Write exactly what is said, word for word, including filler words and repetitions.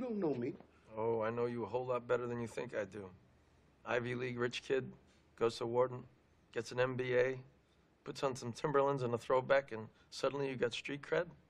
don't know me. Oh, I know you a whole lot better than you think I do. Ivy League rich kid, goes to Wharton, gets an M B A, puts on some Timberlands and a throwback, and suddenly you got street cred?